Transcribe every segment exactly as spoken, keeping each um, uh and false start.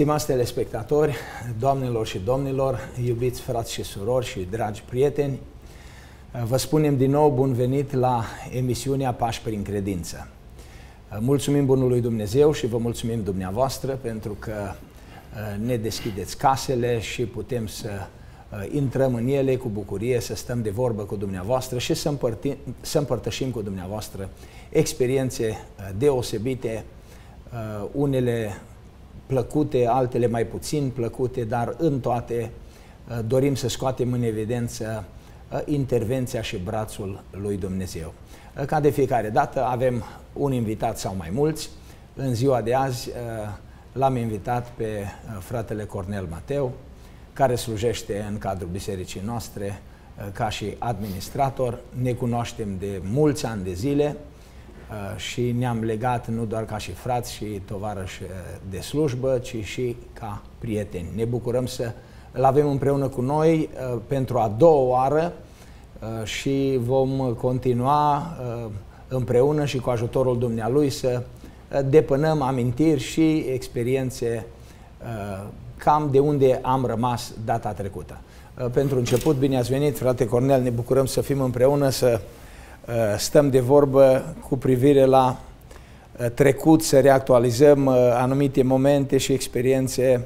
Stimați telespectatori, doamnelor și domnilor, iubiți frați și surori și dragi prieteni, vă spunem din nou bun venit la emisiunea Pași prin Credință. Mulțumim Bunului Dumnezeu și vă mulțumim dumneavoastră pentru că ne deschideți casele și putem să intrăm în ele cu bucurie, să stăm de vorbă cu dumneavoastră și să, împărtim, să împărtășim cu dumneavoastră experiențe deosebite, unele plăcute, altele mai puțin plăcute, dar în toate dorim să scoatem în evidență intervenția și brațul lui Dumnezeu. Ca de fiecare dată avem un invitat sau mai mulți. În ziua de azi l-am invitat pe fratele Cornel Mateu, care slujește în cadrul bisericii noastre ca și administrator. Ne cunoaștem de mulți ani de zile și ne-am legat nu doar ca și frați și tovarăși de slujbă, ci și ca prieteni. Ne bucurăm să îl avem împreună cu noi pentru a doua oară și vom continua împreună și cu ajutorul dumnealui să depănăm amintiri și experiențe cam de unde am rămas data trecută. Pentru început, bine ați venit, frate Cornel, ne bucurăm să fim împreună, să stăm de vorbă cu privire la trecut, să reactualizăm anumite momente și experiențe,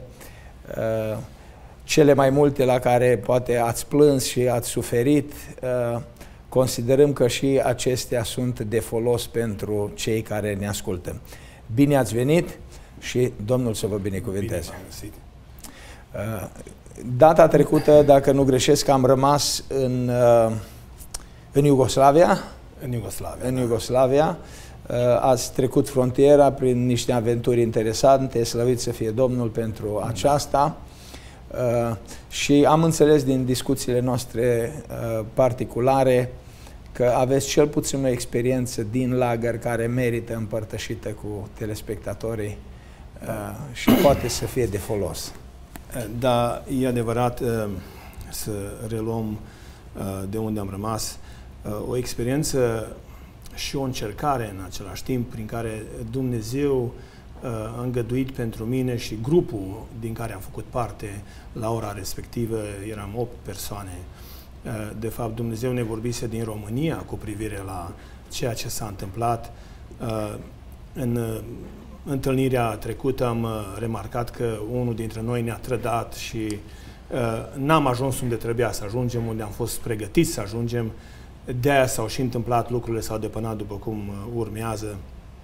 cele mai multe la care poate ați plâns și ați suferit. Considerăm că și acestea sunt de folos pentru cei care ne ascultă. Bine ați venit și Domnul să vă binecuvânteze. Data trecută, dacă nu greșesc, am rămas în, în Iugoslavia. În Iugoslavia. În Iugoslavia. Ați trecut frontiera prin niște aventuri interesante, slăvit să fie Domnul pentru aceasta. Și am înțeles din discuțiile noastre particulare că aveți cel puțin o experiență din lagăr care merită împărtășită cu telespectatorii și poate să fie de folos. Da, e adevărat, să reluăm de unde am rămas, o experiență și o încercare în același timp prin care Dumnezeu a îngăduit pentru mine și grupul din care am făcut parte la ora respectivă, eram opt persoane. De fapt, Dumnezeu ne vorbise din România cu privire la ceea ce s-a întâmplat. În întâlnirea trecută am remarcat că unul dintre noi ne-a trădat și n-am ajuns unde trebuia să ajungem, unde am fost pregătiți să ajungem. De-aia s-au și întâmplat lucrurile, s-au depănat după cum urmează.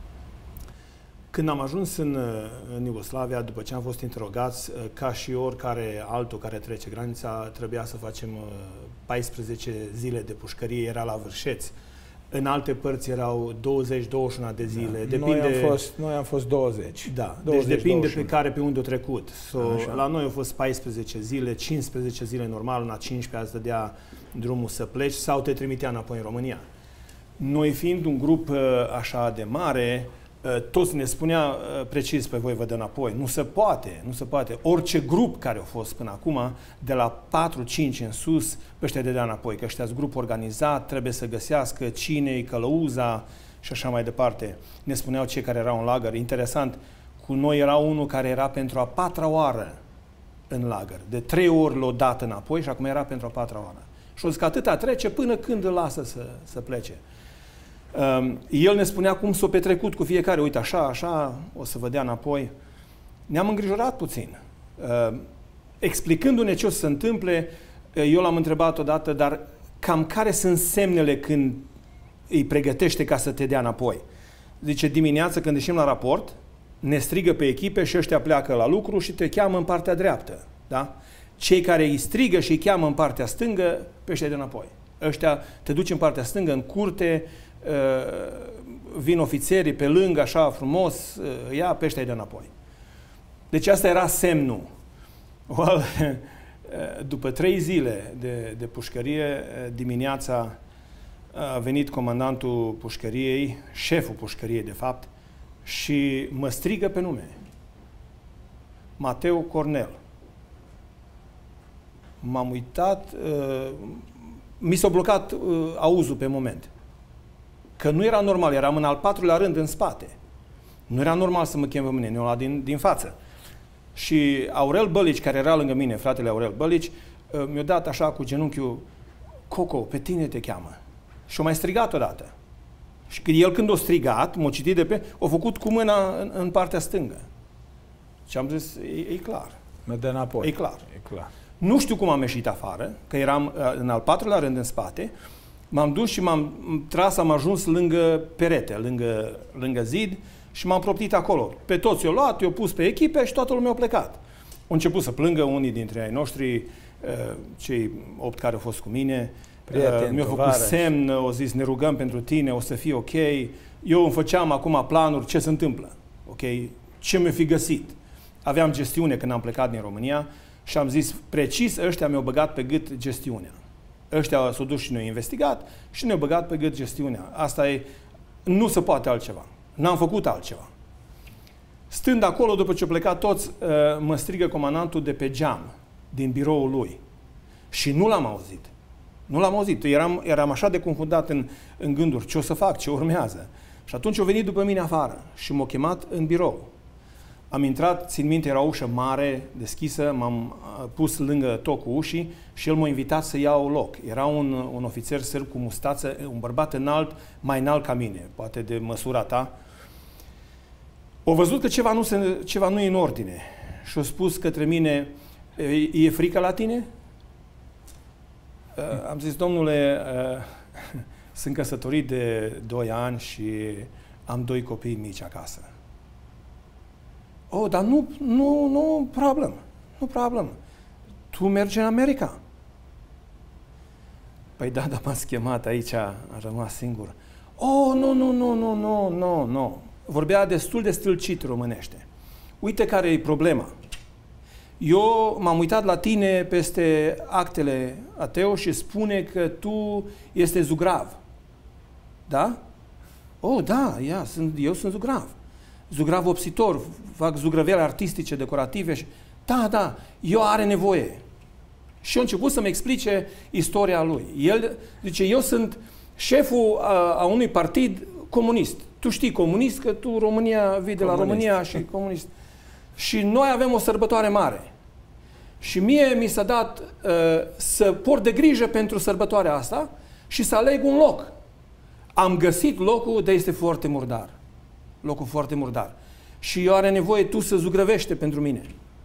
Când am ajuns în, în Iugoslavia, după ce am fost interogați, ca și oricare altul care trece granița, trebuia să facem paisprezece zile de pușcărie, era la Vârșeț. În alte părți erau douăzeci douăzeci și unu de zile. Da. Depinde... Noi, am fost, noi am fost douăzeci. Da, douăzeci, deci depinde douăzeci și unu. pe care, pe unde a trecut. So, la noi au fost paisprezece zile, cincisprezece zile normal, una cincizeci îți dădea drumul să pleci sau te trimitea înapoi în România. Noi fiind un grup așa de mare, toți ne spunea precis pe voi vă dă înapoi. Nu se poate, nu se poate. Orice grup care a fost până acum, de la patru cinci în sus, pe ăștia de dea înapoi. Că ăștia-s grup organizat, trebuie să găsească cine-i călăuza și așa mai departe. Ne spuneau cei care erau în lagăr. Interesant, cu noi era unul care era pentru a patra oară în lagăr. De trei ori l-o dat înapoi și acum era pentru a patra oară. Și o zis că atâta trece până când îl lasă să, să plece. Um, el ne spunea cum s-a petrecut cu fiecare. Uite, așa, așa, o să vă dea înapoi. Ne-am îngrijorat puțin. Uh, explicându-ne ce o să se întâmple, eu l-am întrebat odată, dar cam care sunt semnele când îi pregătește ca să te dea înapoi? Zice, dimineața când ieșim la raport, ne strigă pe echipe și ăștia pleacă la lucru și te cheamă în partea dreaptă. Da? Cei care îi strigă și îi cheamă în partea stângă, pe ăștia de înapoi. Ăștia te duci în partea stângă, în curte, vin ofițerii pe lângă, așa frumos, ia pe ăștia de înapoi. Deci asta era semnul. După trei zile de, de pușcărie, dimineața a venit comandantul pușcăriei, șeful pușcăriei de fapt, și mă strigă pe nume. Mateu Cornel. M-am uitat, uh, mi s-a blocat uh, auzul pe moment. Că nu era normal, eram în al patrulea rând în spate. Nu era normal să mă chem pe mine, ne-o luat din, din față. Și Aurel Bălici, care era lângă mine, fratele Aurel Bălici, mi-a dat așa cu genunchiul: Coco, pe tine te cheamă. Și a mai strigat odată. Și el când a strigat, m-a citit de pe, a făcut cu mâna în, în partea stângă. Și am zis, e, e clar. Mă dă înapoi. E clar. E clar. Nu știu cum am ieșit afară, că eram în al patrulea rând în spate, m-am dus și m-am tras, am ajuns lângă perete, lângă, lângă zid și m-am proptit acolo. Pe toți i-au luat, i-au pus pe echipe și toată lumea a plecat. Au început să plângă unii dintre ai noștri, cei opt care au fost cu mine. Prieten, mi-au făcut semn, au zis, ne rugăm pentru tine, o să fie ok. Eu îmi făceam acum planuri, ce se întâmplă, ok? Ce mi-a fi găsit. Aveam gestiune când am plecat din România și am zis, precis, ăștia mi-au băgat pe gât gestiunea. Ăștia s-au dus și ne-au investigat și ne-au băgat pe gât gestiunea. Asta e, nu se poate altceva. N-am făcut altceva. Stând acolo, după ce au plecat toți, mă strigă comandantul de pe geam, din biroul lui. Și nu l-am auzit. Nu l-am auzit. Eram, eram așa de confundat în, în gânduri. Ce o să fac? Ce urmează? Și atunci a venit după mine afară și m-a chemat în birou. Am intrat, țin minte, era o ușă mare, deschisă, m-am pus lângă tocul ușii și el m-a invitat să iau loc. Era un, un ofițer sârb cu mustață, un bărbat înalt, mai înalt ca mine, poate de măsura ta. O văzut că ceva nu, se, ceva nu e în ordine și a spus către mine, e, e frică la tine? Uh, am zis, domnule, uh, sunt căsătorit de doi ani și am doi copii mici acasă. Oh, dar nu, nu, nu problem, nu problem. Tu mergi în America. Păi da, dar m-ați chemat aici, a rămas singur. Oh, nu, nu, nu, nu, nu, nu, nu. Vorbea destul de stâlcit românește. Uite care e problema. Eu m-am uitat la tine peste actele ateu și spune că tu este zugrav. Da? Oh, da, ia, sunt, eu sunt zugrav. Zugrav opsitor, fac zugrăvele artistice, decorative și... Da, da, eu are nevoie. Și a început să-mi explice istoria lui. El zice, eu sunt șeful a, a unui partid comunist. Tu știi comunist, că tu România, vii de la România și comunist. Și noi avem o sărbătoare mare. Și mie mi s-a dat uh, să port de grijă pentru sărbătoarea asta și să aleg un loc. Am găsit locul, dar este foarte murdar. Locul foarte murdar. Și eu are nevoie tu să zugrăvește pentru mine.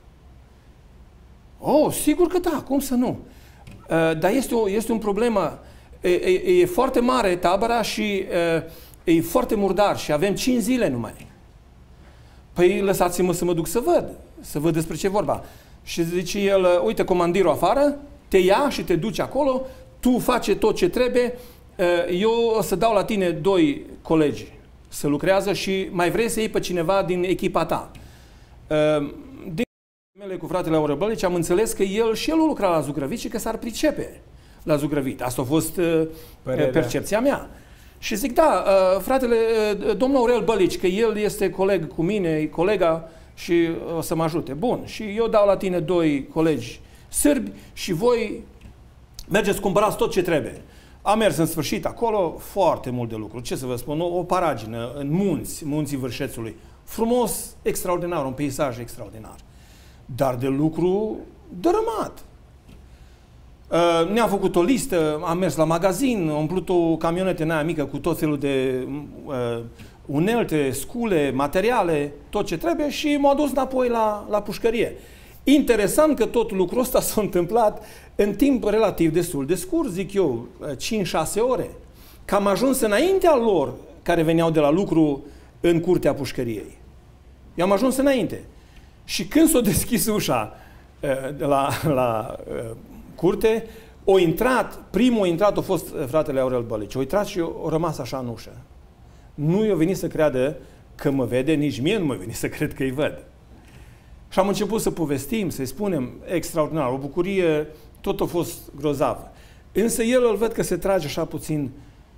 Oh, sigur că da, cum să nu? Uh, dar este o, este un problemă. E, e, e foarte mare tabăra și uh, e foarte murdar și avem cinci zile numai. Păi lăsați-mă să mă duc să văd, să văd despre ce vorba. Și zice el, uite, comandirul afară, te ia și te duci acolo, tu faci tot ce trebuie, eu o să dau la tine doi colegi să lucrează și mai vrei să iei pe cineva din echipa ta. Din mele cu fratele Aurel Bălici am înțeles că el și el lucra la zugrăvit și că s-ar pricepe la zugrăvit. Asta a fost Părerea. percepția mea. Și zic, da, fratele, domnul Aurel Bălici, că el este coleg cu mine, e colega și o să mă ajute. Bun, și eu dau la tine doi colegi sârbi și voi mergeți, cumpărați tot ce trebuie. Am mers în sfârșit acolo, foarte mult de lucru. Ce să vă spun, o, o paragină în munți, munții Vârșețului. Frumos, extraordinar, un peisaj extraordinar. Dar de lucru dărâmat. Uh, ne-am făcut o listă, am mers la magazin, am umplut o camionetă în aia mică cu tot felul de uh, unelte, scule, materiale, tot ce trebuie și m-a dus înapoi la, la pușcărie. Interesant că tot lucrul ăsta s-a întâmplat în timp relativ destul de scurt, zic eu, cinci șase ore. Că am ajuns înaintea lor care veneau de la lucru în curtea pușcăriei. Eu am ajuns înainte. Și când s-a deschis ușa uh, la, la uh, curte, o intrat, primul a intrat a fost fratele Aurel Bălici. O intrat și a rămas așa în ușă. Nu i-a venit să creadă că mă vede, nici mie nu m-a venit să cred că îi văd. Și am început să povestim, să-i spunem, extraordinar, o bucurie, tot a fost grozav. Însă el îl văd că se trage așa puțin.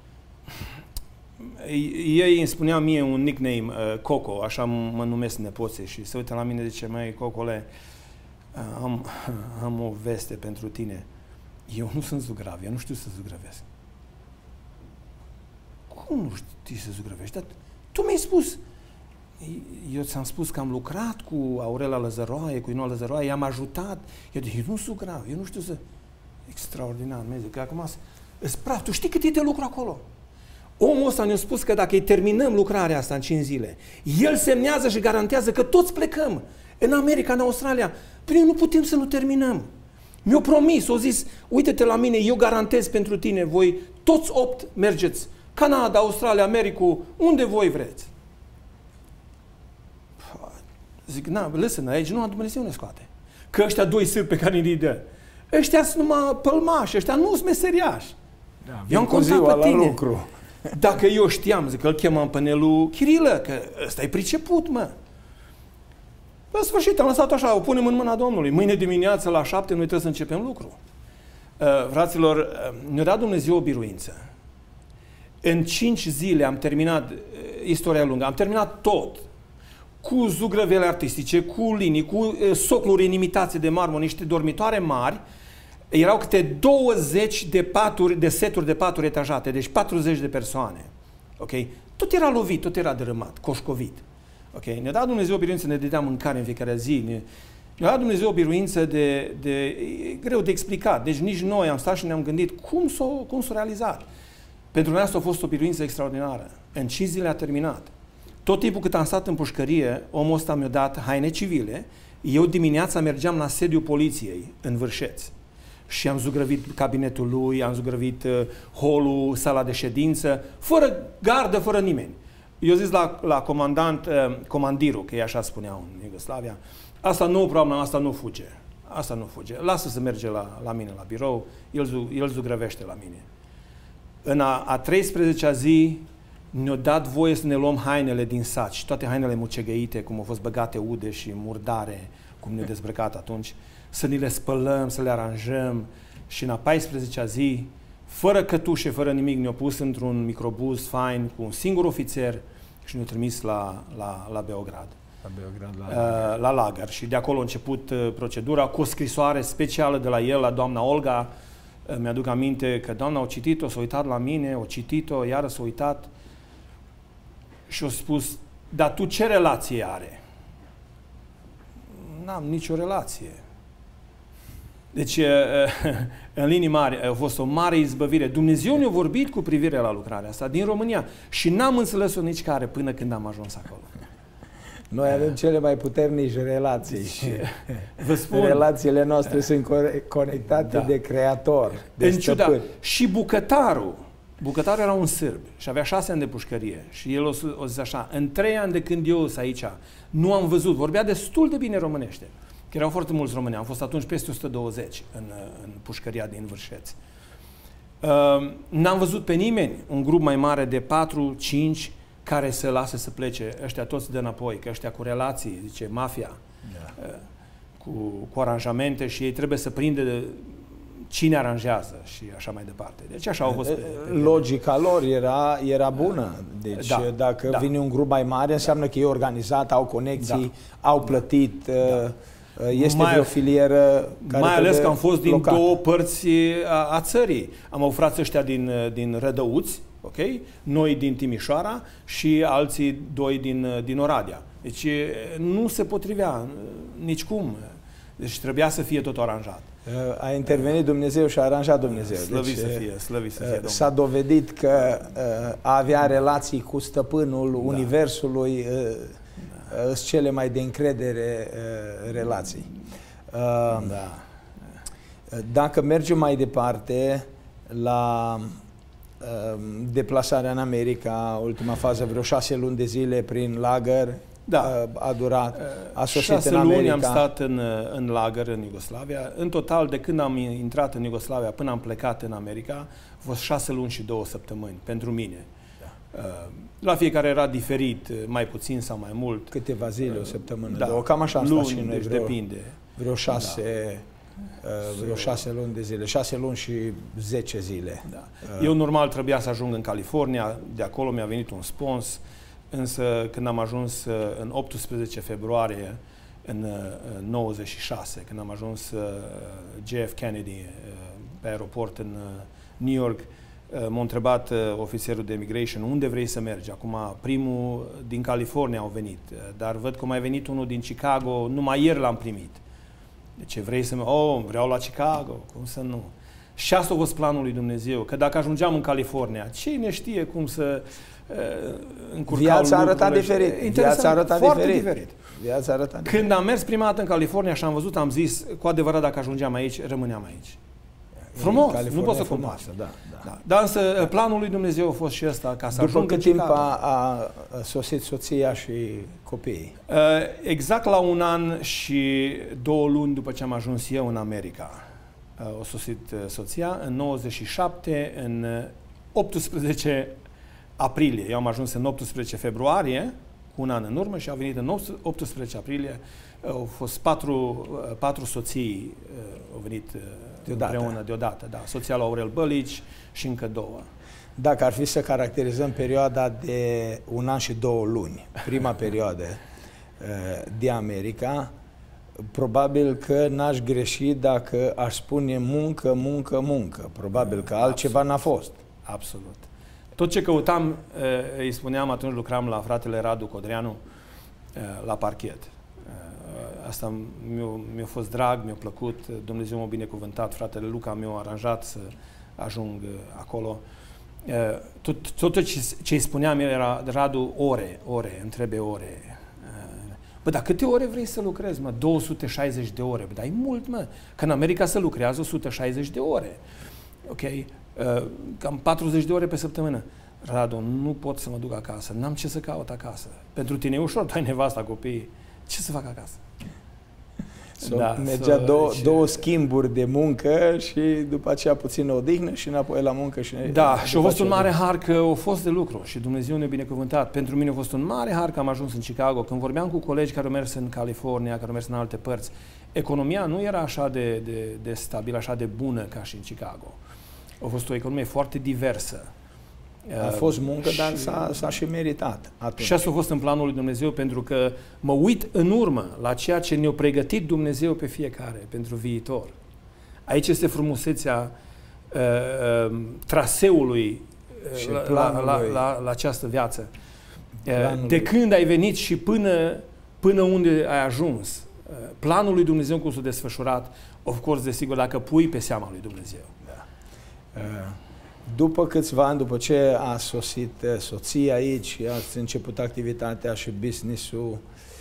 Ei îmi spunea mie un nickname, uh, Coco, așa mă numesc nepoții, și se uită la mine și zice, măi, Cocole, am, am o veste pentru tine. Eu nu sunt zugrav, eu nu știu să zugrăvesc. Cum nu știi să zugrăvești? Dar tu mi-ai spus, eu ți-am spus că am lucrat cu Aurela Lăzăroaie, cu Inoa Lăzăroaie, i-am ajutat. Eu zic, eu nu sunt grav, eu nu știu să... Extraordinar, mă zic, că acum îți praf, tu știi cât e de lucru acolo? Omul ăsta ne-a spus că dacă îi terminăm lucrarea asta în cinci zile, el semnează și garantează că toți plecăm. În America, în Australia, păi nu putem să nu terminăm. Mi-a promis, a zis, uite-te la mine, eu garantez pentru tine, voi toți opt mergeți. Canada, Australia, America, unde voi vreți. Zic, na, lăsă, aici nu, Dumnezeu ne scoate. Că ăștia doi sârbi pe care îi dă, ăștia sunt numai pălmași, ăștia nu sunt meseriași. Da, eu am contat pe tine. Lucru. Dacă eu știam, zic că îl chemam pe Nelu Chirilă, că ăsta e priceput, mă. În sfârșit, am lăsat așa, o punem în mâna Domnului. Mâine dimineață la șapte noi trebuie să începem lucru. Uh, fraților, uh, ne-a dat Dumnezeu o biruință. În cinci zile am terminat, uh, istoria lungă, am terminat tot. Cu zugrăvele artistice, cu linii, cu uh, socluri în imitație de marmură, niște dormitoare mari. Erau câte douăzeci de paturi, de seturi de paturi etajate, deci patruzeci de persoane. Ok? Tot era lovit, tot era dărâmat, coșcovit. Ok? Ne-a dat Dumnezeu o biruință, ne dădea mâncare în fiecare zi. Ne, ne-a dat Dumnezeu o biruință de, de, e greu de explicat. Deci nici noi am stat și ne-am gândit cum s-a cum s-a realizat. Pentru noi asta a fost o biruință extraordinară. În cinci zile a terminat. Tot timpul cât am stat în pușcărie, omul ăsta mi-a dat haine civile. Eu dimineața mergeam la sediul poliției în Vârșeț. Și am zugrăvit cabinetul lui, am zugrăvit uh, holul, sala de ședință, fără gardă, fără nimeni. Eu zis la, la comandant, uh, comandirul, că ei așa spuneau în Iugoslavia, asta nu o problemă, asta nu fuge. Asta nu fuge. Lasă să merge la, la mine la birou, el, el zugrăvește la mine. În a, a treisprezecea zi ne-a dat voie să ne luăm hainele din sat și toate hainele mucegăite, cum au fost băgate ude și murdare, cum ne-a dezbrăcat atunci, să ni le spălăm, să le aranjăm și în a paisprezecea zi, fără cătușe, fără nimic, ne-au pus într-un microbuz fain cu un singur ofițer și ne-au trimis la, la, la Beograd. La Beograd, la, uh, la lagăr. Și de acolo a început uh, procedura cu o scrisoare specială de la el, la doamna Olga. Uh, mi-aduc aminte că doamna a citit-o, s-a uitat la mine, a citit-o, iară s-a uitat și a spus, dar tu ce relație are? N-am nicio relație. Deci, în linii mari, a fost o mare izbăvire. Dumnezeu ne-a vorbit cu privire la lucrarea asta din România și n-am înțeles-o nici care până când am ajuns acolo. Noi avem cele mai puternici relații și vă spun, relațiile noastre sunt conectate da. de Creator, de în ciuda, și bucătarul, bucătarul era un sârb și avea șase ani de pușcărie și el o, o zis așa, în trei ani de când eu sunt aici, nu am văzut, vorbea destul de bine românește. Că erau foarte mulți români. Am fost atunci peste o sută douăzeci în, în pușcăria din Vârșeț. Uh, N-am văzut pe nimeni, un grup mai mare de patru cinci care să lase să plece. Ăștia toți de înapoi, că ăștia cu relații, zice, mafia, yeah. uh, cu, cu aranjamente și ei trebuie să prindă cine aranjează și așa mai departe. Deci așa au fost. Pe, pe Logica lor era, era bună. Deci da, dacă da. vine un grup mai mare, înseamnă că e organizat, au conexii, da. au plătit... Da. Este mai, o filieră care mai ales că am fost din blocată. două părți a, a țării. Am avut frații ăștia din, din Rădăuți, okay? Noi din Timișoara și alții doi din, din Oradea. Deci nu se potrivea nicicum. Deci trebuia să fie tot aranjat. A intervenit Dumnezeu și a aranjat Dumnezeu. Slăvit deci, să fie, slăvit să fie, s-a dovedit că a avea relații cu stăpânul da. Universului sunt cele mai de încredere uh, relații. Uh, da. Dacă mergem mai departe la uh, deplasarea în America, ultima fază, vreo șase luni de zile prin lagăr, da. uh, a durat, a sosit șase în America. luni am stat în, în lagăr în Iugoslavia. În total, de când am intrat în Iugoslavia până am plecat în America, a fost șase luni și două săptămâni pentru mine. La fiecare era diferit, mai puțin sau mai mult. Câteva zile, o săptămână, da. două, cam așa am luni, stat și noi, deci vreo, depinde. Vreo șase, da. uh, vreo șase luni de zile, șase luni și zece zile. Da. Uh. Eu normal trebuia să ajung în California, de acolo mi-a venit un spons, însă când am ajuns în optsprezece februarie în nouăzeci și șase, când am ajuns J F Kennedy pe aeroport în New York, m-a întrebat ofițerul de immigration unde vrei să mergi. Acum primul din California au venit, dar văd că mai venit unul din Chicago, numai ieri l-am primit. De ce vrei să mergi? Oh, vreau la Chicago, cum să nu? Și asta a fost planul lui Dumnezeu, că dacă ajungeam în California, cine știe cum să uh, încurcau Viața arăta diferit. Viața arăta foarte diferit. diferit. Viața arăta Când diferit. am mers prima dată în California și am văzut, am zis, cu adevărat dacă ajungeam aici, rămâneam aici. Frumos, nu pot să compar. Da, da. Da. Dar însă planul lui Dumnezeu a fost și ăsta, ca să După ajung cât în timp Chicago. a, a sosit soția și copiii? Uh, Exact la un an și două luni după ce am ajuns eu în America. Uh, a sosit uh, soția în nouăzeci și șapte, în uh, optsprezece aprilie. Eu am ajuns în optsprezece februarie, cu un an în urmă, și a venit în optsprezece aprilie. Uh, au fost patru, uh, patru soții, uh, au venit uh, deodată. împreună deodată. Da. Soția lui Aurel Bălici și încă două. Dacă ar fi să caracterizăm perioada de un an și două luni, prima perioadă de America, probabil că n-aș greși dacă aș spune muncă, muncă, muncă. Probabil că altceva n-a fost. Absolut. Tot ce căutam, îi spuneam atunci, lucram la fratele Radu Codreanu la parchet. Asta mi-a, mi-a fost drag, mi-a plăcut, Dumnezeu m-a binecuvântat, fratele Luca mi-a aranjat să ajung acolo. Tot, tot ce îi spuneam era, Radu, ore, ore, întrebe ore. Bă, dar câte ore vrei să lucrezi, mă? două sute șaizeci de ore. Bă, dar e mult, mă. Că în America se lucrează o sută șaizeci de ore. Ok? Cam patruzeci de ore pe săptămână. Radu, nu pot să mă duc acasă. N-am ce să caut acasă. Pentru tine e ușor, tu ai nevasta, copii. Ce să fac acasă? So, da, mergea so, două, deci, două schimburi de muncă și după aceea puțină odihnă și înapoi la muncă. Și da, și a fost un mare har că a fost de lucru și Dumnezeu ne-a binecuvântat. Pentru mine a fost un mare har că am ajuns în Chicago. Când vorbeam cu colegi care au mers în California, care au mers în alte părți, economia nu era așa de, de, de stabilă, așa de bună ca și în Chicago. A fost o economie foarte diversă. A fost muncă, dar s-a și meritat atunci. Și asta a fost în planul lui Dumnezeu, pentru că mă uit în urmă la ceea ce ne-a pregătit Dumnezeu pe fiecare pentru viitor. Aici este frumusețea uh, uh, traseului uh, la, la, la, la, la această viață. Uh, de când ai venit și până, până unde ai ajuns. Uh, planul lui Dumnezeu cum s-a desfășurat, of course, desigur, dacă pui pe seama lui Dumnezeu. Da. Uh. După câțiva ani, după ce a sosit soția aici, ați început activitatea și business-ul,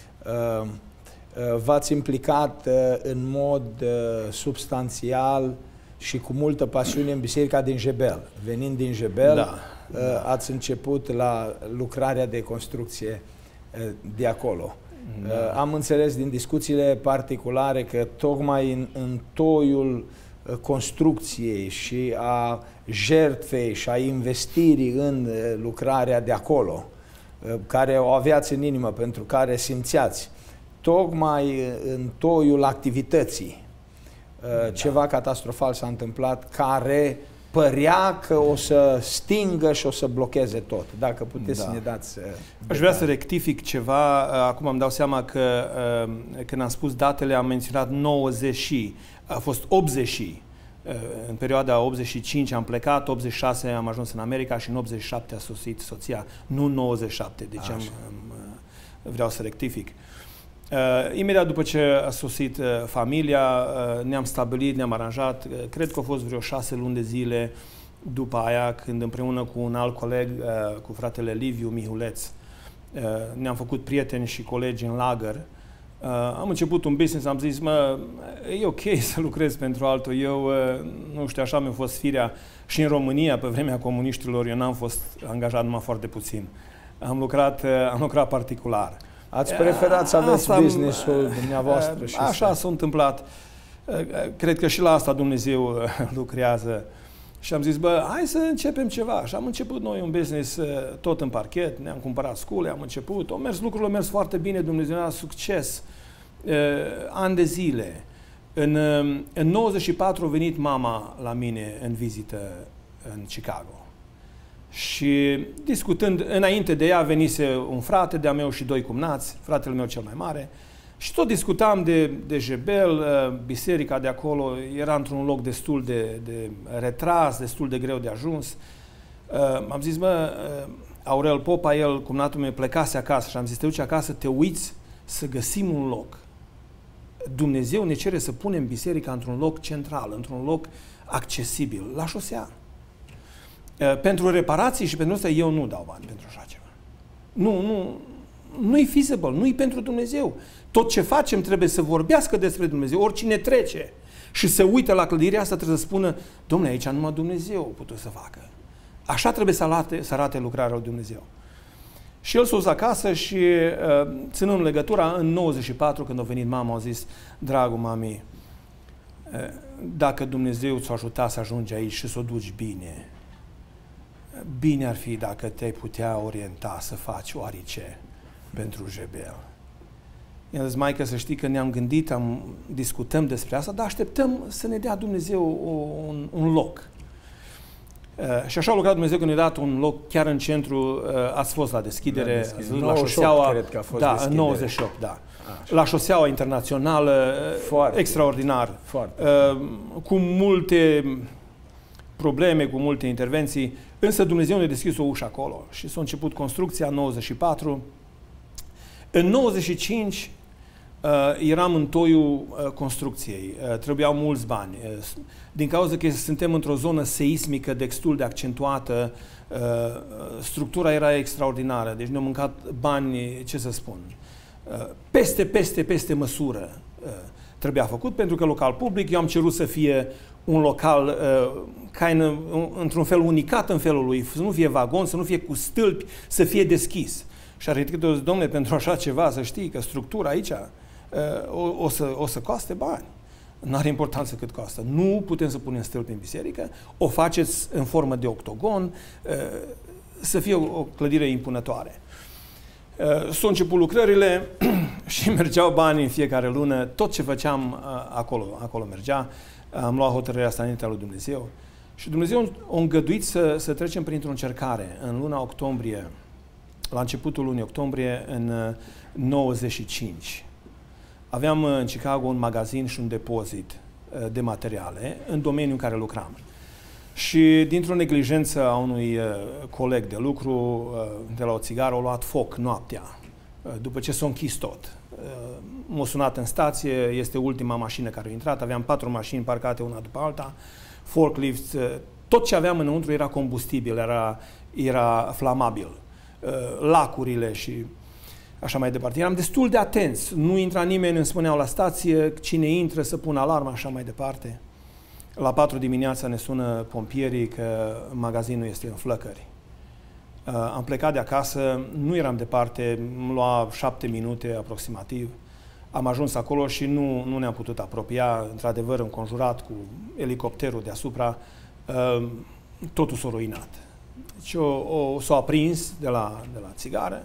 v-ați implicat în mod substanțial și cu multă pasiune în biserica din Jebel. Venind din Jebel, da, ați început la lucrarea de construcție de acolo. Da. Am înțeles din discuțiile particulare că tocmai în, în toiul construcției și a jertfei și a investirii în lucrarea de acolo, care o aveați în inimă, pentru care simțeați, tocmai în toiul activității, da, ceva catastrofal s-a întâmplat, care părea că o să stingă și o să blocheze tot. Dacă puteți, da, să ne dați... Aș vrea să rectific ceva. Acum îmi dau seama că când am spus datele am menționat nouăzeci, a fost optzeci. În perioada optzeci și cinci am plecat, optzeci și șase am ajuns în America și în optzeci și șapte a sosit soția, nu nouăzeci și șapte, deci am, am, vreau să rectific. Uh, imediat după ce a sosit uh, familia, uh, ne-am stabilit, ne-am aranjat, uh, cred că au fost vreo șase luni de zile după aia, când împreună cu un alt coleg, uh, cu fratele Liviu Mihuleț, uh, ne-am făcut prieteni și colegi în lagăr. Uh, am început un business, am zis, mă, e ok să lucrez pentru altul. Eu, uh, nu știu, așa mi-a fost firea. Și în România, pe vremea comuniștilor, eu n-am fost angajat numai foarte puțin. Am lucrat, uh, am lucrat particular. Ați preferat să aveți business-ul dumneavoastră? Și așa s-a întâmplat. Cred că și la asta Dumnezeu lucrează. Și am zis, bă, hai să începem ceva. Și am început noi un business tot în parchet, ne-am cumpărat scule, am început. Au mers, lucrurile au mers foarte bine, Dumnezeu a succes. Ani de zile. În, în nouăzeci și patru a venit mama la mine în vizită în Chicago. Și discutând, înainte de ea venise un frate de-a meu și doi cumnați, fratele meu cel mai mare, Și tot discutam de, de Jebel, biserica de acolo era într-un loc destul de, de retras, destul de greu de ajuns. Am zis, mă, Aurel Popa, el, cumnatul meu, plecase acasă și am zis, te duci acasă, te uiți să găsim un loc. Dumnezeu ne cere să punem biserica într-un loc central, într-un loc accesibil, la șosea. Pentru reparații și pentru asta eu nu dau bani pentru așa ceva. Nu, nu, nu e feasible, nu e pentru Dumnezeu. Tot ce facem trebuie să vorbească despre Dumnezeu. Oricine trece și se uită la clădirea asta trebuie să spună, dom'le, aici numai Dumnezeu a putut să facă. Așa trebuie să arate, să arate lucrarea lui Dumnezeu. Și el s-a dus acasă și, ținând legătura, în nouăzeci și patru, când a venit mama, a zis, dragul mami, dacă Dumnezeu ți-a ajutat să ajungi aici și să o duci bine, bine ar fi dacă te-ai putea orienta să faci oarice pentru Jebel. I-am zis, maică, să știi că ne-am gândit, am, discutăm despre asta, dar așteptăm să ne dea Dumnezeu o, un, un loc. Uh, și așa a lucrat Dumnezeu că ne-a dat un loc chiar în centru, uh, ați fost la deschidere, la, deschidere. la șoseaua, cred că a fost da, deschidere. în nouăzeci și opt, da. A, la șoseaua internațională, foarte, extraordinar, foarte. Uh, cu multe probleme, cu multe intervenții, însă Dumnezeu ne-a deschis o ușă acolo și s-a început construcția în nouăzeci și patru. În nouăzeci și cinci uh, eram în toiul uh, construcției, uh, trebuiau mulți bani. Uh, din cauza că suntem într-o zonă seismică destul de accentuată, uh, structura era extraordinară, deci ne-au mâncat bani, ce să spun, uh, peste, peste, peste măsură uh, trebuia făcut, pentru că local public, eu am cerut să fie un local uh, kind of, într-un fel unicat în felul lui, să nu fie vagon, să nu fie cu stâlpi, să fie deschis. Și arhitectul zice, domnule, pentru așa ceva, să știi că structura aici uh, o, o, să, o să coste bani. Nu are importanță cât costă. Nu putem să punem stâlpi în biserică, o faceți în formă de octogon, uh, să fie o, o clădire impunătoare. Uh, s-au început lucrările și mergeau bani în fiecare lună. Tot ce făceam uh, acolo, acolo mergea. Am luat hotărârea asta înaintea lui Dumnezeu. Și Dumnezeu a îngăduit să, să trecem printr-o încercare în luna octombrie, la începutul lunii octombrie, în nouăzeci și cinci. Aveam în Chicago un magazin și un depozit de materiale în domeniul în care lucram. Și dintr-o neglijență a unui coleg de lucru, de la o țigară, a luat foc noaptea, după ce s-a închis tot. M-a sunat în stație, este ultima mașină care a intrat, aveam patru mașini parcate una după alta, forklifts, tot ce aveam înăuntru era combustibil, era, era flamabil. Lacurile și așa mai departe. Eram destul de atenți. Nu intra nimeni, îmi spuneau la stație, cine intră să pună alarma, așa mai departe. La patru dimineața ne sună pompierii că magazinul este în flăcări. Am plecat de acasă, nu eram departe, îmi lua șapte minute aproximativ. Am ajuns acolo și nu, nu ne-am putut apropia, într-adevăr înconjurat cu elicopterul deasupra, totul s-a ruinat. Deci o, o, s-a aprins de la, de la țigară.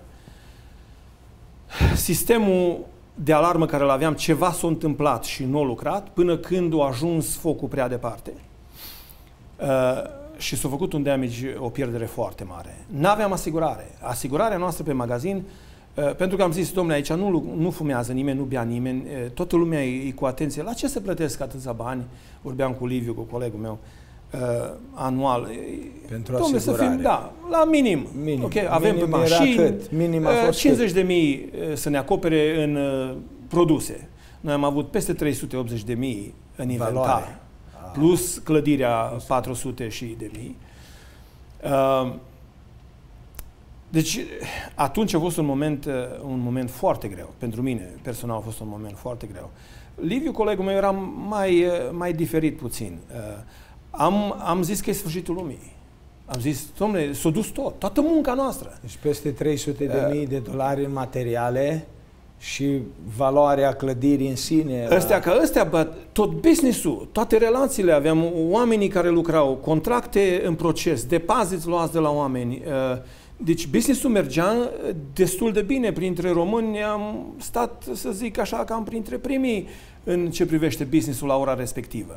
Sistemul de alarmă care îl aveam, ceva s-a întâmplat și nu a lucrat până când a ajuns focul prea departe. Uh, și s-a făcut un damage, o pierdere foarte mare. N-aveam asigurare. Asigurarea noastră pe magazin, uh, pentru că am zis, domnule, aici nu, nu fumează nimeni, nu bea nimeni, uh, toată lumea e, e cu atenție. La ce să plătesc atâția bani? Vorbeam cu Liviu, cu colegul meu. Uh, anual. Pentru asigurare. Să fim, da, la minim. Minim. Okay, avem minim pe mașini, minim a fost cincizeci de mii să ne acopere în uh, produse. Noi am avut peste trei sute optzeci de mii în inventar. Plus clădirea patru sute și de mii. Uh, deci, atunci a fost un moment, un moment foarte greu. Pentru mine, personal, a fost un moment foarte greu. Liviu, colegul meu, era mai, mai diferit puțin. Uh, Am, am zis că e sfârșitul lumii. Am zis, dom'le, s-a dus tot, toată munca noastră. Deci peste trei sute de mii de dolari în materiale și valoarea clădirii în sine. Ăstea ca ăstea, bă, tot business-ul, toate relațiile, aveam oamenii care lucrau, contracte în proces, depoziți luați de la oameni. Deci business-ul mergea destul de bine. Printre români am stat, să zic așa, cam printre primii în ce privește business-ul la ora respectivă.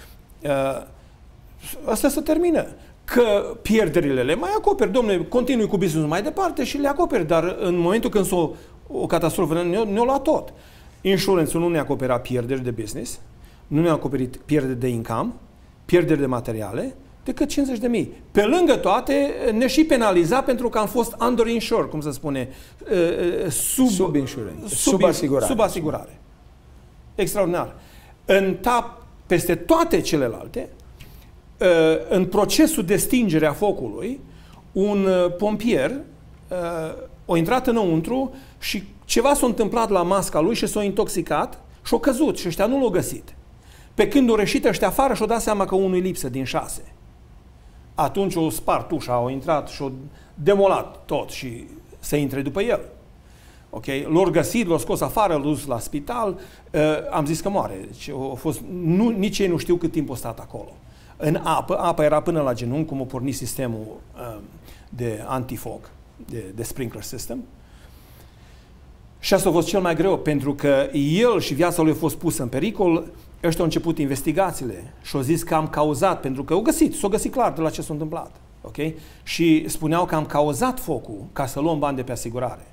Asta se termină. Că pierderile le mai acoperi, domnule, continui cu business-ul mai departe și le acoperi, dar în momentul când s-o o catastrofă ne-a ne luat tot. Insurance nu ne acopera pierderi de business, nu ne-a acoperit pierderi de income, pierderi de materiale, decât cincizeci de mii. Pe lângă toate, ne și penaliza pentru că am fost underinsured, cum se spune, sub, sub, sub, sub asigurare. Sub asigurare. Extraordinar. În tap, peste toate celelalte, în procesul de stingere a focului, un pompier a intrat înăuntru și ceva s-a întâmplat la masca lui și s-a intoxicat și a căzut și ăștia nu l-au găsit. Pe când au reșit ăștia afară și-au dat seama că unul lipsă din șase. Atunci o spart ușa, au intrat și au demolat tot și să intre după el. Ok? L-au găsit, l-au scos afară, l-au dus la spital, uh, am zis că moare. Deci a fost, nu, nici ei nu știu cât timp a stat acolo. În apă, apa era până la genunchi, cum a pornit sistemul uh, de antifoc, de, de sprinkler system. Și asta a fost cel mai greu, pentru că el și viața lui a fost pusă în pericol. Ăștia au început investigațiile și au zis că am cauzat, pentru că au găsit, s-au găsit clar de la ce s-a întâmplat. Okay? Și spuneau că am cauzat focul ca să luăm bani de pe asigurare.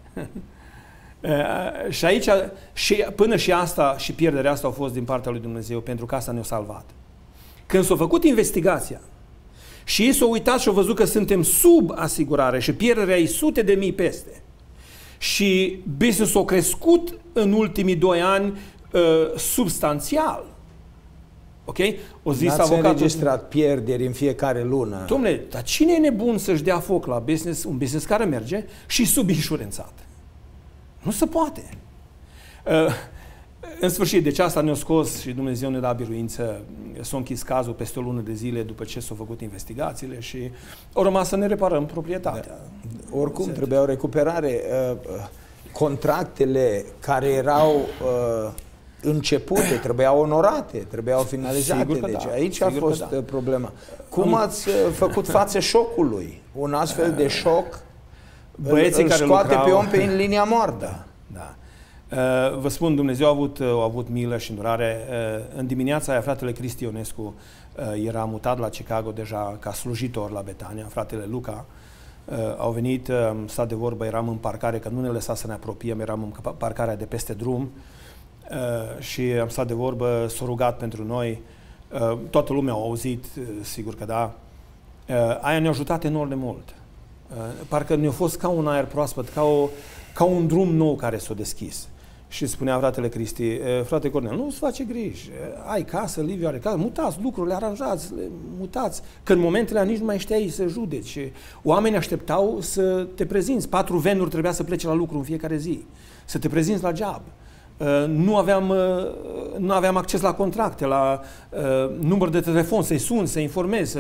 Și aici, și până și asta, și pierderea asta au fost din partea lui Dumnezeu, pentru că asta ne-a salvat. Când s-a făcut investigația și ei s-au uitat și au văzut că suntem sub asigurare și pierderea e sute de mii peste, și business-ul a crescut în ultimii doi ani uh, substanțial. Ok? O zis N-ați avocatul, înregistrat pierderi în fiecare lună. Dom'le, dar cine e nebun să-și dea foc la business, un business care merge și subinsurențat? Nu se poate. Uh, în sfârșit, deci asta ne-a scos și Dumnezeu ne-a dat biruință. S-a închis cazul peste o lună de zile după ce s-au făcut investigațiile și au rămas să ne reparăm proprietatea. Da. Oricum, Se trebuia o recuperare. Uh, contractele care erau uh, începute, trebuiau onorate, trebuiau finalizate. Deci da. aici Sigur a fost da. problema. Cum ați făcut față șocului? Un astfel de șoc Băieții îl care scoate lucrau, pe om pe în linia moartă. Da. Uh, vă spun, Dumnezeu a avut, uh, a avut milă și îndurare. Uh, în dimineața aia, fratele Cristi Ionescu uh, era mutat la Chicago deja ca slujitor la Betania, fratele Luca. Uh, au venit, uh, stat de vorbă, eram în parcare, că nu ne lăsa să ne apropiem, eram în parcarea de peste drum uh, și am stat de vorbă, s-a rugat pentru noi. Uh, toată lumea a auzit, uh, sigur că da. Uh, aia ne-a ajutat enorm de mult. Uh, parcă ne-a fost ca un aer proaspăt, ca, o, ca un drum nou care s-a deschis. Și spunea fratele Cristi, frate Cornel, nu-ți face griji, ai casă, Liviu are casă, mutați lucrurile, aranjați, le mutați, că în momentele alea nici nu mai știai să judeci. Oamenii așteptau să te prezinți, patru venuri trebuia să plece la lucru în fiecare zi, să te prezinți la job. Nu aveam, nu aveam acces la contracte, la număr de telefon, să-i sun, să-i informezi.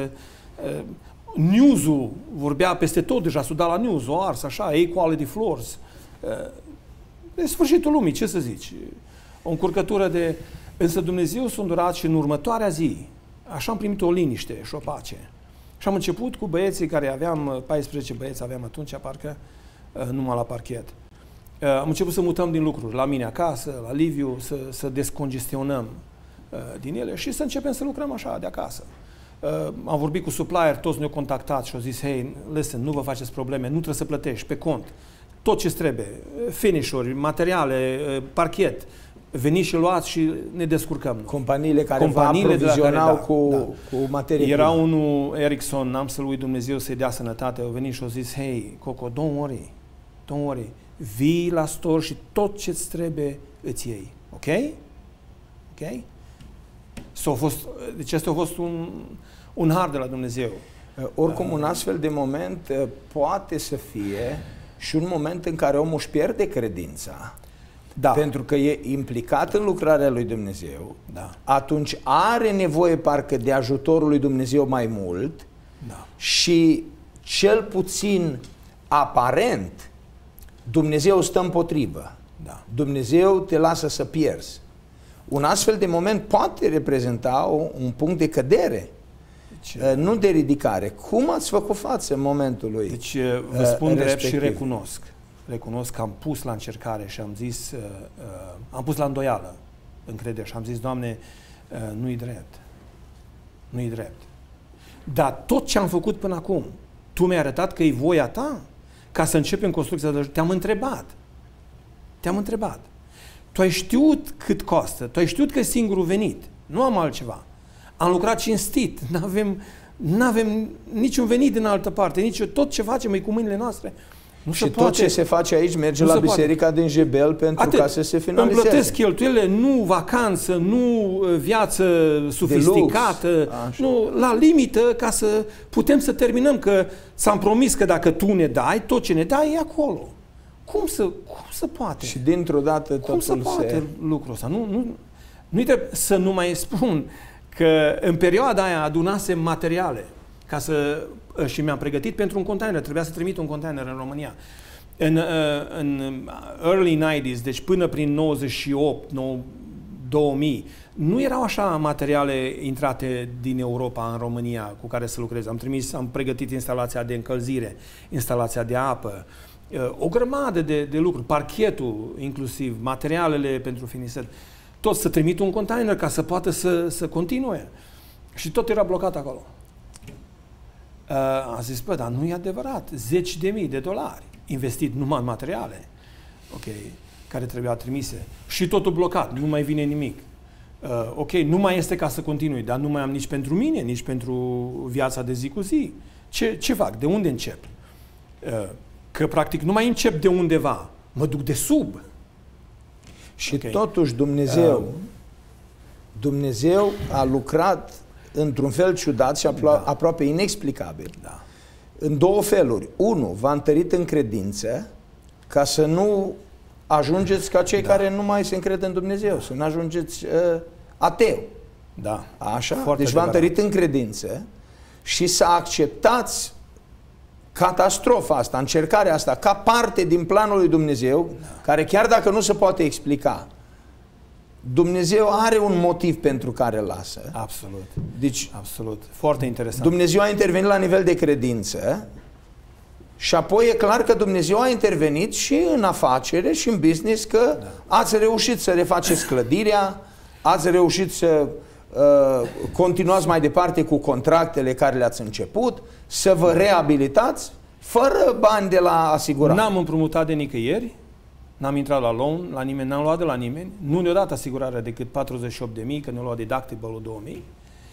News-ul vorbea peste tot deja, s-o da la news, o ars, așa, A-quality floors. De sfârșitul lumii, ce să zici? O încurcătură de... Însă Dumnezeu s-a îndurat și în următoarea zi, așa am primit o liniște și o pace. Și am început cu băieții care aveam, paisprezece băieți aveam atunci, parcă, numai la parchet. Am început să mutăm din lucruri, la mine acasă, la Liviu, să, să descongestionăm din ele și să începem să lucrăm așa, de acasă. Am vorbit cu supplier, toți ne-au contactat și au zis, hei, listen, nu vă faceți probleme, nu trebuie să plătești, pe cont. Tot ce trebuie, finish-uri, materiale, parchet, veniți și luați și ne descurcăm. Companiile care Companiile vă aprovizionau care, da, cu, da. cu materie. Era unul, Ericsson, n-am să-l uit, Dumnezeu să-i dea sănătate, au venit și au zis, hei, Coco, don't worry, don't worry, vii la store și tot ce-ți trebuie îți iei, ok? Ok? So, a fost, deci asta a fost un, un har de la Dumnezeu. Oricum, un astfel de moment poate să fie și un moment în care omul își pierde credința, da. Pentru că e implicat în lucrarea lui Dumnezeu, da. Atunci are nevoie parcă de ajutorul lui Dumnezeu mai mult, da. Și cel puțin aparent Dumnezeu stă împotrivă, da. Dumnezeu te lasă să pierzi. Un astfel de moment poate reprezenta un punct de cădere, deci, nu de ridicare. Cum ați făcut față în momentul lui? Deci vă spun drept și recunosc. Recunosc că am pus la încercare și am zis, uh, uh, am pus la îndoială încredere și am zis, Doamne, uh, nu-i drept. Nu-i drept. Dar tot ce am făcut până acum, Tu mi-ai arătat că e voia Ta ca să începem construcția de... Te-am întrebat. Te-am întrebat. tu ai știut cât costă, tu ai știut că e singurul venit, nu am altceva. Am lucrat cinstit, nu avem, n-avem niciun venit din altă parte, nici tot ce facem e cu mâinile noastre. Nu și tot poate. Ce se face aici merge nu la biserica poate. Din Jebel pentru Atât. Ca să se finalizeze. Îmi plătesc cheltuielile, nu vacanță, nu viață sofisticată, nu, la limită ca să putem să terminăm, că s-am promis că dacă tu ne dai, tot ce ne dai e acolo. Cum să, cum să poate? Și dintr-o dată totul cum să poate se... lucrul ăsta? Nu, nu, nu trebuie să nu mai spun că în perioada aia adunasem materiale ca să, și mi-am pregătit pentru un container, trebuia să trimit un container în România. În, în early nineties, deci până prin nouăzeci și opt, două mii, nu erau așa materiale intrate din Europa în România cu care să lucrez. Am trimis, am pregătit instalația de încălzire, instalația de apă, o grămadă de, de lucruri, parchetul inclusiv, materialele pentru finisări. Tot să trimit un container ca să poată să, să continue. Și tot era blocat acolo. Uh, am zis, bă, dar nu e adevărat. Zeci de mii de dolari investit numai în materiale, ok, care trebuia trimise. Și totul blocat, nu mai vine nimic. Uh, ok, nu mai este ca să continui, dar nu mai am nici pentru mine, nici pentru viața de zi cu zi. Ce, ce fac? De unde încep? Uh, că, practic, nu mai încep de undeva. Mă duc de sub. Și okay. Totuși Dumnezeu, uh, Dumnezeu a lucrat într-un fel ciudat și apro da. aproape inexplicabil. Da. În două feluri. Unu, v-a întărit în credință ca să nu ajungeți ca cei da. care nu mai se încred în Dumnezeu, da. să nu ajungeți uh, ateu. Da. Așa? Foarte deci v-a întărit în credință și să acceptați catastrofa asta, încercarea asta, ca parte din planul lui Dumnezeu, da. care chiar dacă nu se poate explica, Dumnezeu are un motiv pentru care lasă. Absolut. Deci, absolut. Foarte interesant. Dumnezeu a intervenit la nivel de credință și apoi e clar că Dumnezeu a intervenit și în afacere și în business, că da. ați reușit să refaceți clădirea, ați reușit să uh, continuați mai departe cu contractele care le-ați început, să vă reabilitați fără bani de la asigurare. N-am împrumutat de nicăieri, n-am intrat la loan, la nimeni, n-am luat de la nimeni, nu ne-a dat asigurarea decât patruzeci și opt de mii, că ne-a luat deductible-ul două mii.